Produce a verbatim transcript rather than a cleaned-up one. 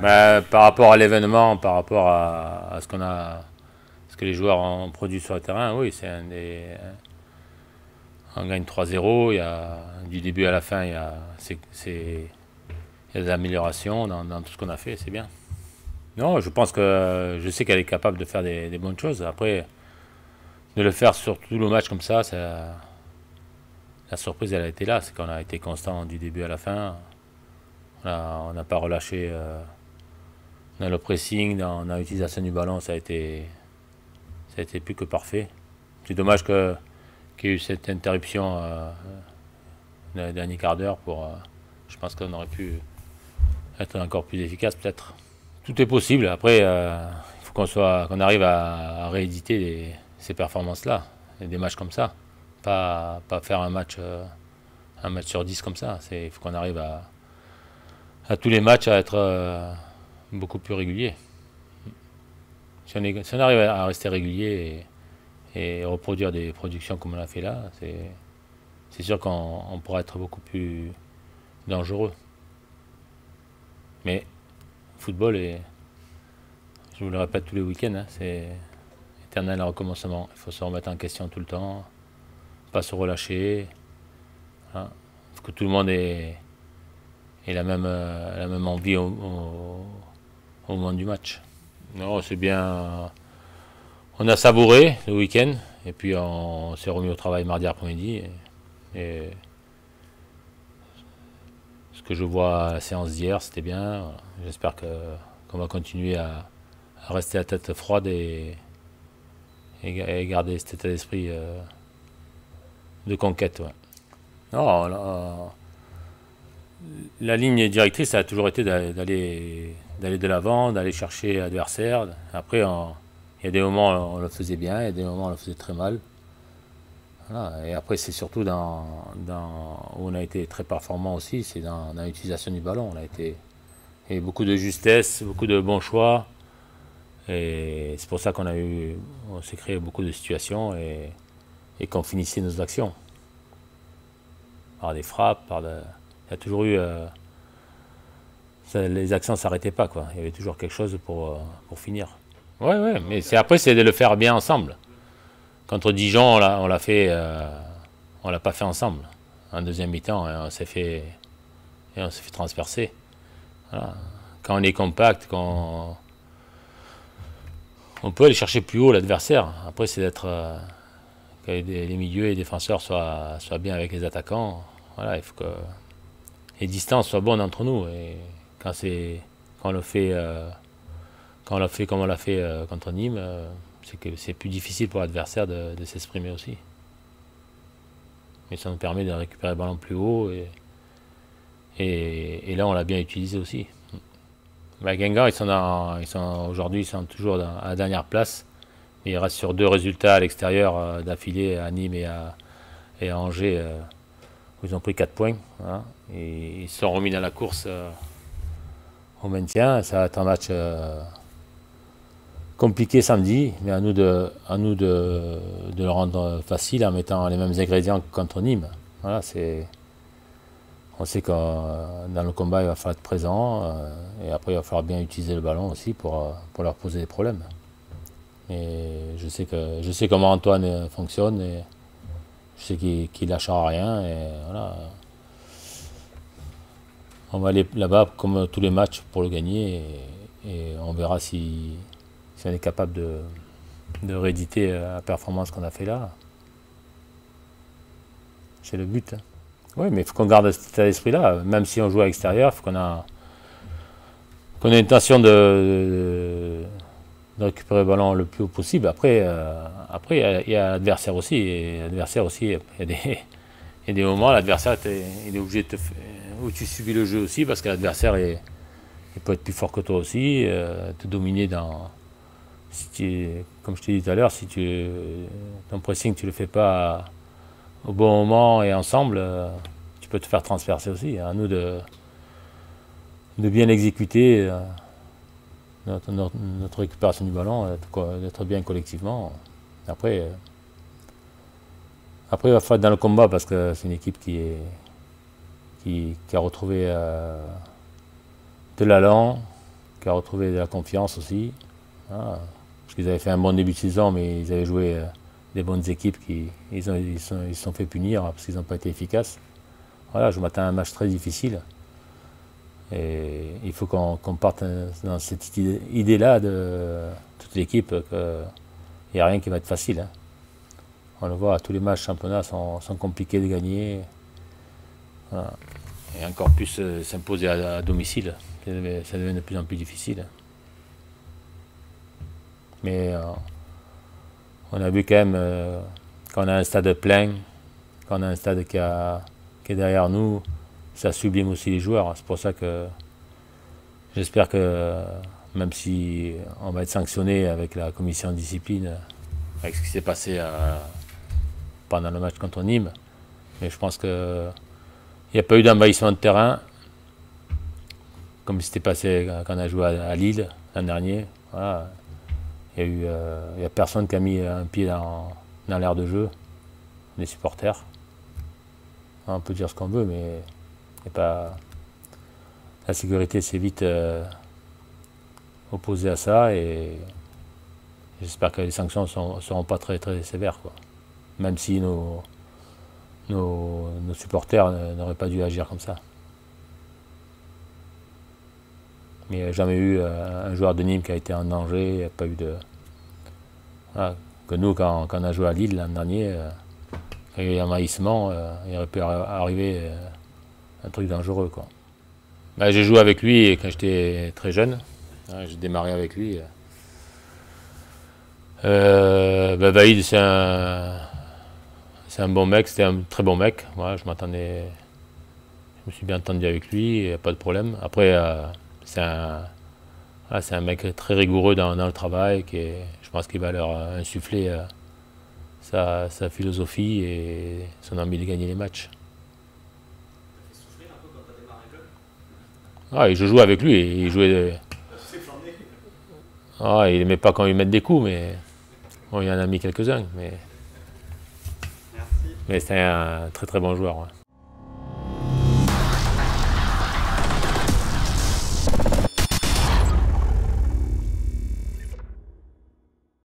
Mais par rapport à l'événement, par rapport à, à ce qu'on a, ce que les joueurs ont produit sur le terrain, oui, c'est un des. On gagne trois zéro, il y a, du début à la fin, il y a, c'est, c'est, il y a des améliorations dans, dans tout ce qu'on a fait, c'est bien. Non, je pense que je sais qu'elle est capable de faire des, des bonnes choses. Après, de le faire sur tout le match comme ça, ça la surprise, elle a été là. C'est qu'on a été constant du début à la fin. On n'a pas relâché euh, dans le pressing, dans, dans l'utilisation du ballon, ça a été, ça a été plus que parfait. C'est dommage que, qu'il y ait eu cette interruption euh, dans le dernier quart d'heure. Pour, euh, je pense qu'on aurait pu être encore plus efficace peut-être. Tout est possible. Après, euh, il faut qu'on soit, qu'on arrive à, à rééditer les, ces performances-là, des matchs comme ça. Pas, pas faire un match, euh, un match sur dix comme ça. Il faut qu'on arrive à, à tous les matchs à être euh, beaucoup plus régulier. Si on, est, si on arrive à rester régulier et, et reproduire des productions comme on a fait là, c'est sûr qu'on pourra être beaucoup plus dangereux. Mais le football, est, je vous le répète tous les week-ends, hein, c'est éternel recommencement. Il faut se remettre en question tout le temps, pas se relâcher. Hein. Il faut que tout le monde ait, ait la, même, euh, la même envie au, au, au moment du match. Non, c'est bien. On a savouré le week-end et puis on s'est remis au travail mardi après-midi. Et, et ce que je vois à la séance d'hier, c'était bien. J'espère que qu'on va continuer à, à rester la tête froide et, et, et garder cet état d'esprit euh, de conquête. Ouais. Non, la, la ligne directrice, ça a toujours été d'aller d'aller de l'avant, d'aller chercher l'adversaire. Après, on, il y a des moments où on le faisait bien, il y a des moments où on le faisait très mal. Voilà. Et après, c'est surtout dans, dans, où on a été très performant aussi, c'est dans, dans l'utilisation du ballon. On a été et beaucoup de justesse, beaucoup de bons choix. Et c'est pour ça qu'on a eu, on s'est créé beaucoup de situations et, et qu'on finissait nos actions. Par des frappes, par de, il y a toujours eu, euh, ça, les actions ne s'arrêtaient pas, quoi. Il y avait toujours quelque chose pour, pour finir. Ouais, ouais, mais c'est après, c'est de le faire bien ensemble. Contre Dijon, on l'a fait, euh, on l'a pas fait ensemble. En deuxième mi-temps, on s'est fait, et on s'est fait transpercer. Voilà. Quand on est compact, quand on, on peut aller chercher plus haut l'adversaire. Après, c'est d'être euh, que les, les milieux et les défenseurs soient, soient bien avec les attaquants. Voilà, il faut que les distances soient bonnes entre nous. Et quand c'est, quand on le fait, euh, quand on l'a fait comme on l'a fait euh, contre Nîmes. Euh, c'est que c'est plus difficile pour l'adversaire de, de s'exprimer aussi. Mais ça nous permet de récupérer le ballon plus haut et, et, et là on l'a bien utilisé aussi. Bah, Guingamp, ils sont, dans, ils sont aujourd'hui ils sont toujours dans, à la dernière place. Mais ils restent sur deux résultats à l'extérieur euh, d'affilée à Nîmes et à, et à Angers euh, où ils ont pris quatre points. Hein, et ils se sont remis dans la course euh, au maintien. Ça va être un match euh, compliqué samedi, mais à nous de, à nous de, de le rendre facile en mettant les mêmes ingrédients que contre Nîmes. Voilà, c'est, on sait que dans le combat, il va falloir être présent euh, et après, il va falloir bien utiliser le ballon aussi pour, pour leur poser des problèmes. Et je sais, que, je sais comment Antoine fonctionne et je sais qu'il ne lâchera rien. Et voilà. On va aller là-bas comme tous les matchs pour le gagner et, et on verra si. Si on est capable de, de rééditer la performance qu'on a fait là, c'est le but. Hein. Oui, mais il faut qu'on garde cet état d'esprit-là. Même si on joue à l'extérieur, il faut qu'on a, qu'on ait l'intention de, de, de récupérer le ballon le plus haut possible. Après, euh, après il y a l'adversaire aussi. Et l'adversaire aussi, il y a des, il y a des moments, l'adversaire, il est obligé de te faire, où tu subis le jeu aussi, parce que l'adversaire, il peut être plus fort que toi aussi, euh, te dominer dans... Si tu, comme je t'ai dit tout à l'heure, si tu, ton pressing tu le fais pas au bon moment et ensemble, tu peux te faire transpercer aussi. À nous de, de bien exécuter notre, notre, notre récupération du ballon, d'être bien collectivement. Après, après, il va falloir être dans le combat parce que c'est une équipe qui, est, qui, qui a retrouvé euh, de l'allant, qui a retrouvé de la confiance aussi. Ah, parce qu'ils avaient fait un bon début de saison, mais ils avaient joué euh, des bonnes équipes qui ils ont, ils sont, ils sont fait punir parce qu'ils n'ont pas été efficaces. Voilà, je m'attends à un match très difficile. Et il faut qu'on qu'on parte dans cette idée-là de toute l'équipe qu'il n'y a rien qui va être facile. Hein. On le voit, tous les matchs championnat sont, sont compliqués de gagner. Voilà. Et encore plus euh, s'imposer à, à domicile, ça devient, ça devient de plus en plus difficile. Mais euh, on a vu quand même, euh, quand on a un stade plein, quand on a un stade qui, a, qui est derrière nous, ça sublime aussi les joueurs. C'est pour ça que j'espère que, même si on va être sanctionné avec la commission de discipline, avec ce qui s'est passé à, pendant le match contre Nîmes, mais je pense que il n'y a pas eu d'envahissement de terrain, comme c'était passé quand on a joué à, à Lille l'an dernier. Voilà. Il n'y a, euh, a personne qui a mis un pied dans, dans l'aire de jeu, les supporters. On peut dire ce qu'on veut, mais y a pas... la sécurité s'est vite euh, opposée à ça et j'espère que les sanctions ne seront, seront pas très, très sévères, quoi. Même si nos, nos, nos supporters n'auraient pas dû agir comme ça. Mais il n'y a jamais eu euh, un joueur de Nîmes qui a été en danger, il n'y a pas eu de... Voilà. Que nous, quand, quand on a joué à Lille l'an dernier, euh, quand il y a eu un envahissement, euh, il aurait pu arriver euh, un truc dangereux, quoi. Ben, j'ai joué avec lui quand j'étais très jeune, hein, j'ai démarré avec lui. Euh, ben, Vahid, c'est un, c'est un bon mec, c'était un très bon mec. Voilà, je m'attendais, je me suis bien entendu avec lui, pas de problème. Après, euh, c'est un, voilà, c'est un mec très rigoureux dans, dans le travail, qui est, je pense qu'il va leur insuffler euh, sa, sa philosophie et son envie de gagner les matchs. Ah, et je jouais avec lui, et il jouait. Ah, il n'aimait pas quand il met des coups, mais bon, il en a mis quelques-uns. Mais, mais c'était un très très bon joueur. Ouais.